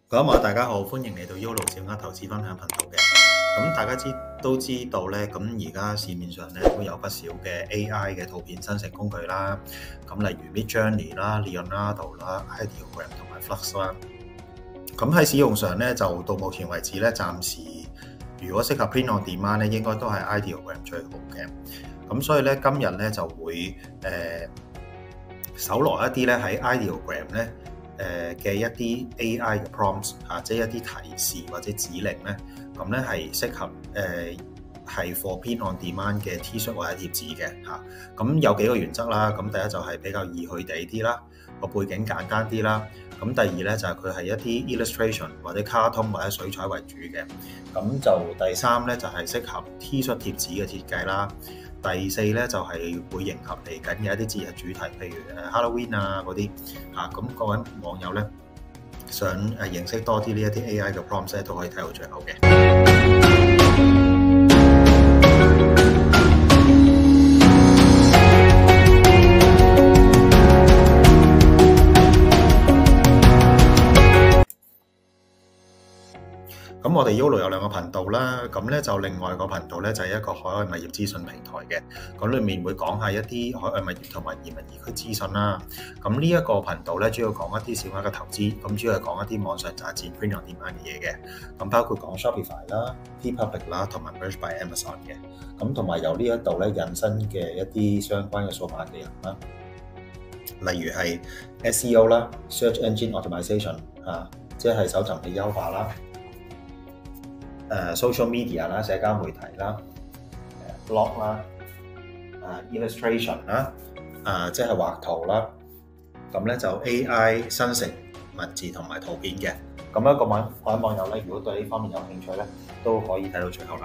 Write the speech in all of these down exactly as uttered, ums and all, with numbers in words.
咁啊，大家好，歡迎嚟到 Yolo 小額投資分享頻道嘅。咁大家知都知道咧，咁而家市面上咧都有不少嘅 A I 嘅圖片生成工具啦。咁例如 Midjourney 啦、Leonardo 啦、Ideogram 同埋 Flux 啦。咁喺使用上咧，就到目前為止咧，暫時如果適合 Print on Demand 咧，應該都係 Ideogram 最好嘅。咁所以咧，今日咧就會誒、呃、搜羅一啲咧喺 Ideogram 咧。誒嘅一啲 A I 嘅 prompts 嚇，即係一啲提示或者指令咧，咁咧係適合誒係 for print on demand 嘅 T 恤或者貼紙嘅嚇。咁有幾個原則啦，咁第一就係比較易去地啲啦，個背景簡單啲啦。咁第二咧就係佢係一啲 illustration 或者卡通或者水彩為主嘅。咁就第三咧就係適合 T 恤貼紙嘅設計啦。第四咧就係會迎合嚟緊嘅一啲節日主題，譬如誒 Halloween 啊嗰啲嚇，咁各位網友咧想誒認識多啲呢一啲 A I 嘅 prompts 咧，都可以睇到最後嘅。咁我哋 Yolo 有兩個頻道啦，咁咧就另外個頻道咧就係一個海外物業資訊平台嘅，咁裡面會講下一啲海外物業同埋移民移居資訊啦。咁呢一個頻道咧主要講一啲小額嘅投資，咁主要係講一啲網上賺錢 print on demand 嘅嘢嘅，咁包括講 Shopify 啦、TeePublic 啦同埋 Merge by Amazon 嘅，咁同埋由呢一度咧引申嘅一啲相關嘅數碼技能啦，例如係 S E O 啦、Search Engine Optimization 啊，即係搜尋器優化啦。Uh, social media 啦、社交媒體啦、uh, blog 啦、uh, illustration 啦、uh, 即係畫圖啦，咁咧就 A I 生成文字同埋圖片嘅。咁一個網各位網友咧，如果對呢方面有興趣咧，都可以睇到最後啦。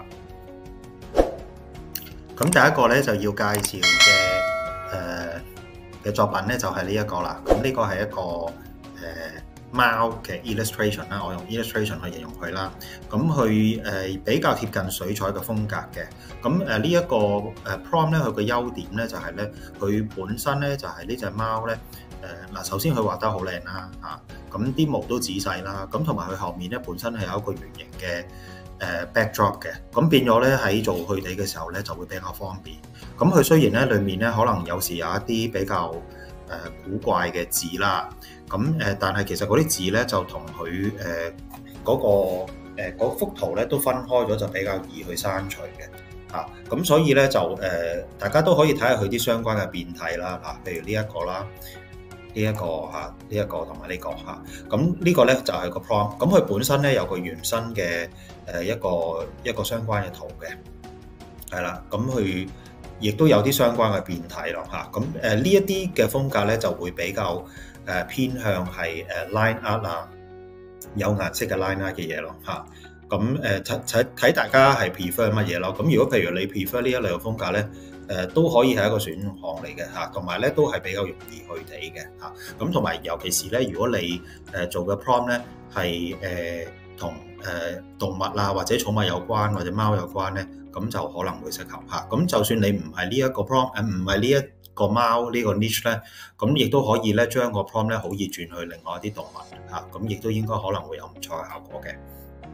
咁第一個咧就要介紹嘅誒嘅作品咧就係呢一個啦。咁呢個係一個誒。呃貓嘅 illustration 啦，我用 illustration 去形容佢啦。咁佢誒比較貼近水彩嘅風格嘅。咁誒呢一個誒 prompt 咧，佢嘅優點咧就係咧，佢本身咧就係呢隻貓咧誒嗱，首先佢畫得好靚啦嚇，咁啲毛都仔細啦，咁同埋佢後面咧本身係有一個圓形嘅誒 backdrop 嘅，咁變咗咧喺做佢哋嘅時候咧就會比較方便。咁佢雖然咧裡面咧可能有時有一啲比較誒、呃、古怪嘅字啦，咁誒、呃，但係其實嗰啲字咧就同佢誒嗰個誒、呃、幅圖咧都分開咗，就比較易去刪除嘅嚇。咁、啊、所以咧就誒、呃，大家都可以睇下佢啲相關嘅變體啦嚇、啊，譬如呢一個啦，呢、這、一個嚇，呢、這、一個同埋呢個嚇。咁、啊、呢個咧就係、是、個 prompt，咁佢本身咧有個原生嘅誒一個一個相關嘅圖嘅，係啦，咁佢。亦都有啲相關嘅變體咯嚇，咁誒呢一啲嘅風格咧就會比較誒、呃、偏向係誒 line art 啊，有顏色嘅 line art 嘅嘢咯嚇，咁誒睇睇睇大家係 prefer 乜嘢咯，咁如果譬如你 prefer 呢一類嘅風格咧，誒、呃、都可以係一個選項嚟嘅嚇，同埋咧都係比較容易去地嘅嚇，咁同埋尤其是咧，如果你誒做嘅 prompt 咧係誒同誒動物啊或者寵物有關或者貓有關咧。咁就可能會適合嚇，咁就算你唔係呢一個 prompt，誒唔係呢一個貓呢個 niche 咧，咁亦都可以咧將個 prompt 咧好易轉去另外一啲動物嚇，咁亦都應該可能會有唔錯嘅效果嘅。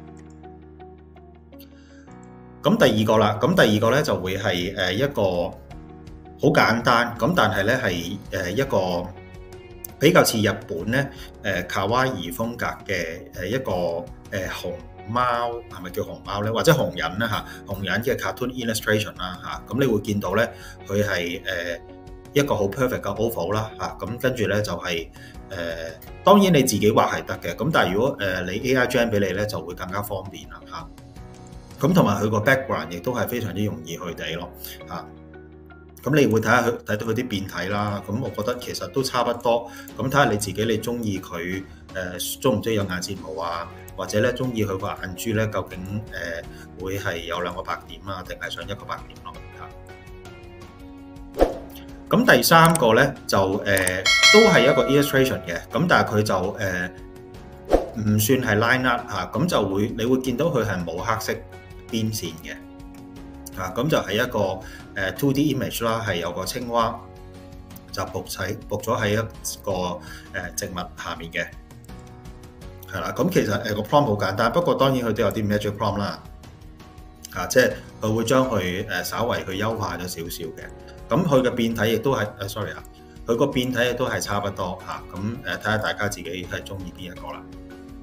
咁第二個啦，咁第二個咧就會係誒一個好簡單，咁但係咧係誒一個比較似日本咧誒卡哇伊風格嘅誒一個誒紅貓係咪叫熊貓咧，或者紅人咧嚇，紅人嘅 cartoon illustration 啦嚇，咁你會見到咧佢係誒一個好 perfect 嘅 oval 啦嚇，咁跟住咧就係、是、誒、呃、當然你自己畫係得嘅，咁但係如果誒、呃、你 A I generate 俾你咧就會更加方便啦嚇，咁同埋佢個 background 亦都係非常之容易去地咯嚇。咁你會睇下佢睇到佢啲變體啦，咁我覺得其實都差不多。咁睇下你自己你中意佢誒中唔中意有眼睫毛啊，或者咧中意佢個眼珠咧，究竟誒、呃、會係有兩個白點啊，定係想一個白點咯嚇。咁第三個咧就誒、呃、都係一個 illustration 嘅，咁但係佢就誒唔、呃、算係 line art 嚇，咁就會你會見到佢係冇黑色邊線嘅。啊，咁就係一個誒 two D image 啦，係有個青蛙就伏喺伏咗喺一個誒植物下面嘅。 係啦，咁其實誒個 prompt 好簡單，不過當然佢都有啲 magic prompt 啦，啊，即係佢會將佢誒稍為去優化咗少少嘅。咁佢嘅變體亦都係誒 sorry 啊，佢個變體亦都係差不多嚇。咁誒睇下大家自己係中意邊一個啦。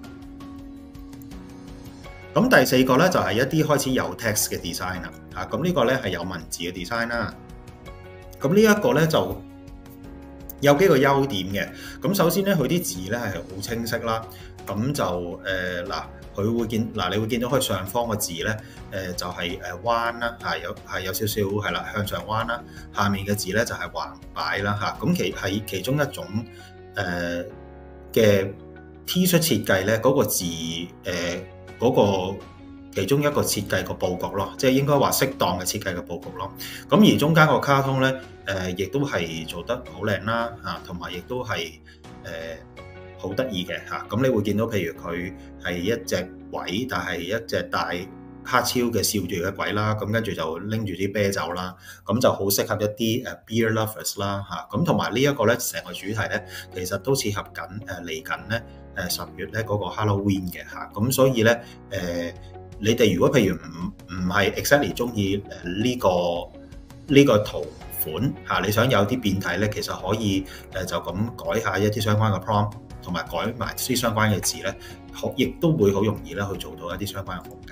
咁第四個咧就係一啲開始有 text 嘅 design 啦。嚇，咁呢個咧係有文字嘅 design 啦。咁呢一個咧就有幾個優點嘅。咁首先咧，佢啲字咧係好清晰啦。咁就誒嗱，佢、呃、會見嗱，你會見到佢上方個字咧，誒、呃、就係誒彎啦，係有係有少少係啦，向上彎啦。下面嘅字咧就係橫擺啦嚇。咁其係其中一種誒嘅、呃、T 恤設計咧，嗰、那個字誒嗰、呃那個其中一個設計個佈局咯，即係應該話適當嘅設計嘅佈局咯。咁而中間個卡通咧，誒、呃、亦都係做得好靚啦嚇，同埋亦都係誒。呃好得意嘅嚇，咁你會見到譬如佢係一隻鬼，但係一隻大黑超嘅笑住嘅鬼啦，咁跟住就拎住啲啤酒啦，咁就好適合一啲誒 beer lovers 啦嚇，咁同埋呢一個咧成個主題咧，其實都適合緊誒嚟緊咧誒十月咧嗰個 Halloween 嘅嚇，咁所以咧誒、呃、你哋如果譬如唔唔係 exactly 中意誒呢個呢、呢個圖款嚇，你想有啲變體咧，其實可以誒就咁改下一啲相關嘅 prompt。同埋改埋啲相關嘅字咧，好亦都會好容易咧去做到一啲相關嘅風格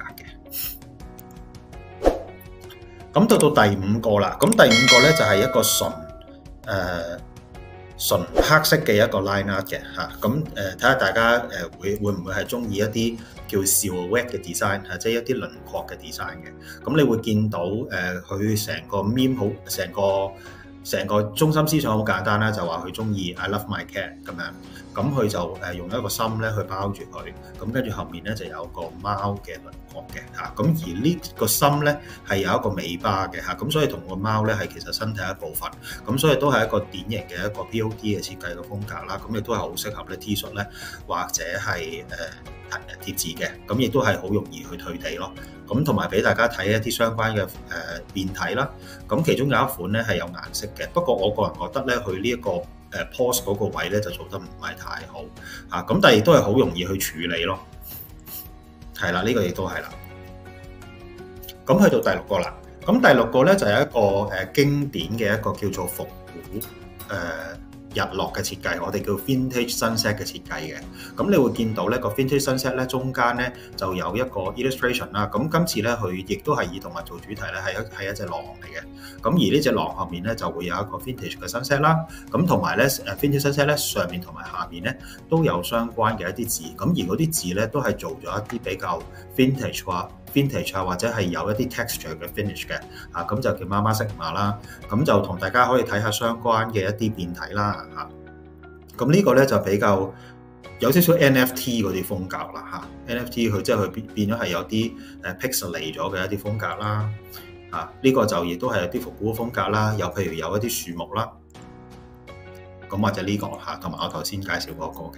嘅。咁到到第五個啦，咁第五個咧就係一個純誒純黑色嘅一個 line art 嘅嚇。咁誒睇下大家誒會會唔會係中意一啲叫 silhouette 嘅 design 嚇，即係一啲輪廓嘅 design 嘅。咁你會見到誒佢成個 meme 好成個。成個中心思想好簡單啦，就話佢中意 I love my cat 咁樣，咁佢就誒用一個心咧去包住佢，咁跟住後面咧就有個貓嘅輪廓嘅嚇，咁而呢個心咧係有一個尾巴嘅嚇，咁所以同個貓咧係其實身體一部分，咁所以都係一個典型嘅一個 P O D 嘅設計嘅風格啦，咁亦都係好適合咧 T 恤咧或者係誒貼紙嘅，咁亦都係好容易去退地咯。咁同埋俾大家睇一啲相關嘅誒變體啦，咁其中有一款咧係有顏色嘅，不過我個人覺得咧佢呢一個誒 pose 嗰個位咧就做得唔係太好嚇，咁但係亦都係好容易去處理咯，係啦，呢個亦都係啦。咁去到第六個啦，咁第六個咧就係一個誒經典嘅一個叫做復古誒日落嘅設計，我哋叫 Vintage Sunset 嘅設計嘅。咁你會見到咧個 Vintage Sunset 咧中間咧就有一個 illustration 啦。咁今次咧佢亦都係以動物做主題咧，係一係一隻狼嚟嘅。咁而呢隻狼後面咧就會有一個 Vintage 嘅 Sunset 啦。咁同埋咧誒 Vintage Sunset 咧上面同埋下面咧都有相關嘅一啲字。咁而嗰啲字咧都係做咗一啲比較 Vintage 話 Vintage 啊，或者係有一啲 texture 嘅 finish 嘅，啊咁就叫媽媽色馬啦，咁就同大家可以睇下相關嘅一啲變體啦，嚇。咁呢個咧就比較有少少 N F T 嗰啲風格啦，嚇。N F T 佢即係佢變變咗係有啲誒 pixelate 咗嘅一啲風格啦，啊呢個就亦都係有啲復古風格啦，有譬如有一啲樹木啦，咁或者呢個嚇，同埋我頭先介紹嗰個嘅。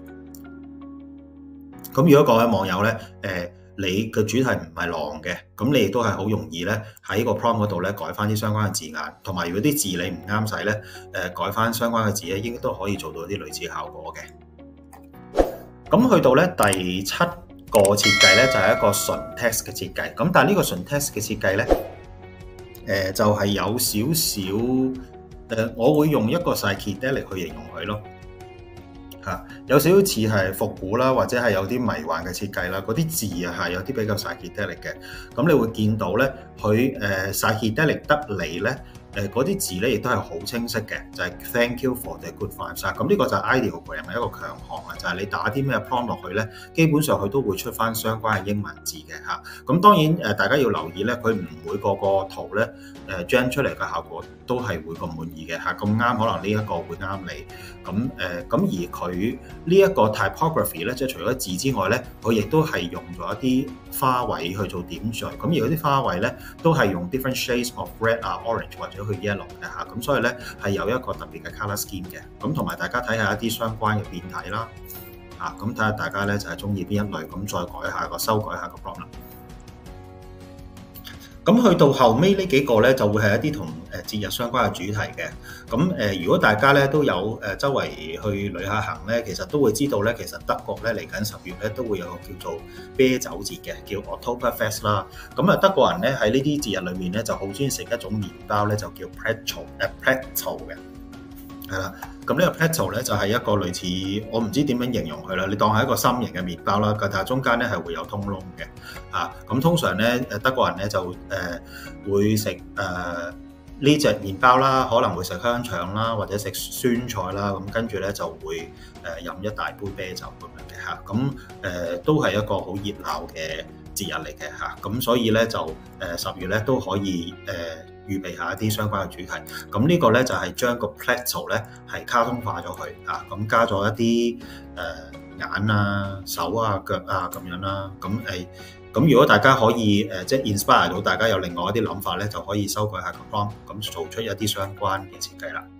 咁如果各位網友咧，誒你嘅主題唔係狼嘅，咁你亦都係好容易咧喺個 prompt 嗰度咧改翻啲相關嘅字眼，同埋如果啲字你唔啱使咧，誒改翻相關嘅字咧，應該都可以做到啲類似效果嘅。咁去到咧第七個設計咧就係一個純 text 嘅設計，咁但係呢個純 text 嘅設計咧，誒就係有少少誒，我會用一個 psychedelic 去形容佢咯。嚇，有少少似係復古啦，或者係有啲迷幻嘅設計啦。嗰啲字啊係有啲比較 psychedelic 嘅。咁你會見到咧，佢誒 psychedelic 得嚟咧，誒嗰啲字咧亦都係好清晰嘅，就係、是、Thank you for the good vibes。咁呢個就係 ideogram 嘅一個強項啦，就係、是、你打啲咩 prompt 落去咧，基本上佢都會出翻相關嘅英文字嘅嚇。咁當然誒，大家要留意咧，佢唔會個個圖咧誒 generate 出嚟嘅效果都係會咁滿意嘅嚇。咁啱可能呢一個會啱你。咁誒咁而佢呢一個 typography 咧，即係除咗字之外咧，佢亦都係用咗一啲花卉去做點綴。咁而嗰啲花卉咧，都係用 different shades of red 啊、orange 或者去 yellow 嘅嚇。咁所以咧係有一個特別嘅 colour scheme 嘅。咁同埋大家睇下一啲相關嘅變體啦。啊，咁睇下大家咧就係中意邊一類，咁再改下個修改下個 prompt 啦。 咁去到後尾呢幾個咧，就會係一啲同誒節日相關嘅主題嘅。咁誒、呃，如果大家咧都有誒、呃、周圍去旅下行咧，其實都會知道咧，其實德國咧嚟緊十月咧都會有個叫做啤酒節嘅，叫 Oktoberfest 啦。咁啊，德國人咧喺呢啲節日裏面咧就好中意食一種麵包咧，就叫 Pretzel 誒 Pretzel 嘅。係啦，咁呢個 Pretzel 咧就係一個類似，我唔知點樣形容佢啦。你當係一個心形嘅麵包啦，但係中間咧係會有通窿嘅。啊，咁通常咧誒德國人咧就誒、呃、會食誒呢隻麵包啦，可能會食香腸啦，或者食酸菜啦，咁跟住咧就會誒、呃、飲一大杯啤酒咁樣嘅嚇。咁、啊、誒、呃、都係一個好熱鬧嘅節日嚟嘅嚇。咁、啊、所以咧就誒十、呃、月咧都可以誒。呃預備下一啲相關嘅主題，咁呢個咧就係將個 Pretzel 咧係卡通化咗佢啊，咁加咗一啲誒、呃、眼啊、手啊、腳啊咁樣啦，咁誒咁如果大家可以誒、呃、即係 inspire 到大家有另外一啲諗法咧，就可以修改下個 prompt，咁做出一啲相關嘅設計啦。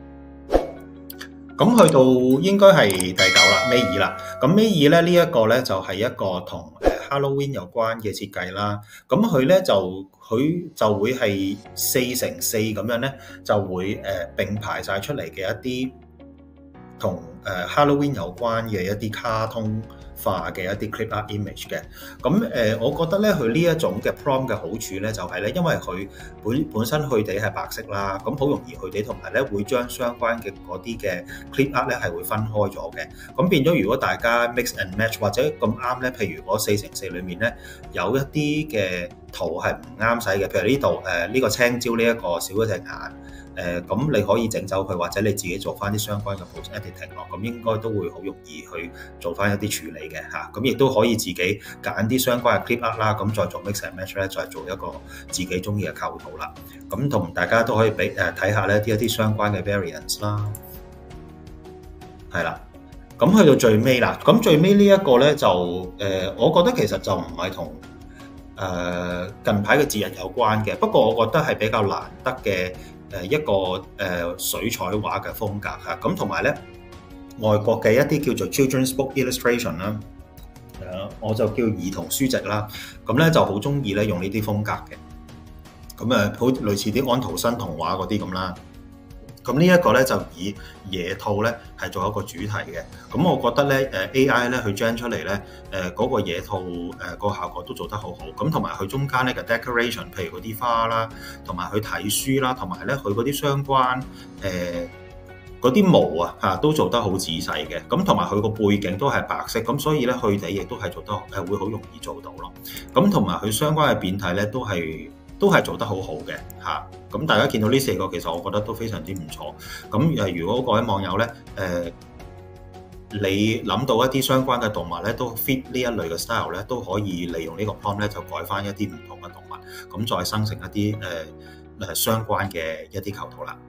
咁去到應該係第九啦，尾二啦。咁尾二咧呢一個咧就係一個同誒 Halloween 有關嘅設計啦。咁佢咧就佢就會係四乘四咁樣咧，就會誒並排晒出嚟嘅一啲同誒 Halloween 有關嘅一啲卡通化嘅一啲 clip art image 嘅。咁誒，我覺得咧佢呢一種嘅 prompt 嘅好處咧，就係咧，因為佢本本身佢哋係白色啦，咁好容易佢哋同埋咧會將相關嘅嗰啲嘅 clip art 咧係會分開咗嘅。咁變咗，如果大家 mix and match 或者咁啱咧，譬如嗰四乘四裏面咧有一啲嘅圖係唔啱使嘅，譬如呢度誒呢個青椒呢一個少咗隻眼。誒咁、呃、你可以整走佢，或者你自己做翻啲相關嘅 post editing 咯，咁應該都會好容易去做翻一啲處理嘅嚇。咁亦都可以自己揀啲相關嘅 clip art 啦，咁再做 mix and match 咧，再做一個自己中意嘅構圖啦。咁同大家都可以俾誒睇下咧啲一啲相關嘅 variants 啦，係啦。咁去到最尾啦，咁最尾呢一個咧就誒、呃，我覺得其實就唔係同誒近排嘅節日有關嘅，不過我覺得係比較難得嘅。誒一個誒水彩畫嘅風格嚇，咁同埋咧外國嘅一啲叫做 children's book illustration 啦，誒我就叫兒童書籍啦，咁咧就好中意咧用呢啲風格嘅，咁誒好類似啲安徒生童話嗰啲咁啦。咁呢一個咧就以野兔咧係做一個主題嘅，咁我覺得咧誒 A I 咧佢 gen 出嚟咧誒嗰個野兔誒個效果都做得好好，咁同埋佢中間咧嘅 decoration，譬如嗰啲花啦，同埋佢睇書啦，同埋咧佢嗰啲相關誒嗰啲毛啊嚇都做得好仔細嘅，咁同埋佢個背景都係白色，咁所以咧佢哋亦都係做得係會好容易做到咯，咁同埋佢相關嘅變體咧都係。都係做得好好嘅嚇，咁大家見到呢四個其實我覺得都非常之唔錯。咁誒，如果各位網友咧誒、呃，你諗到一啲相關嘅動物咧，都 fit 呢一類嘅 style 咧，都可以利用呢個 prompt 咧，就改翻一啲唔同嘅動物，咁再生成一啲誒誒相關嘅一啲構圖啦。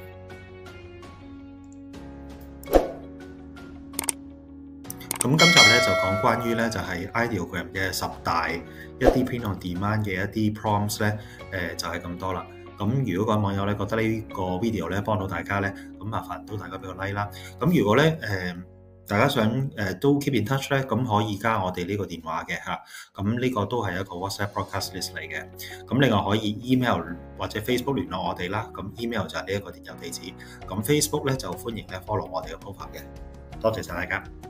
咁今集咧就講關於咧就係 Ideogram 嘅十大一啲 print on demand 嘅一啲 prompts 咧，誒就係咁多啦。咁如果各位網友咧覺得呢個 video 咧幫到大家咧，咁麻煩都大家俾個 like 啦。咁如果咧誒大家想誒都 keep in touch 咧，咁可以加我哋呢個電話嘅嚇。咁呢個都係一個 WhatsApp broadcast list 嚟嘅。咁另外可以 email 或者 Facebook 聯絡我哋啦。咁 email 就係呢一個電郵地址。咁 Facebook 咧就歡迎咧 follow 我哋嘅 profile 嘅。多謝晒大家。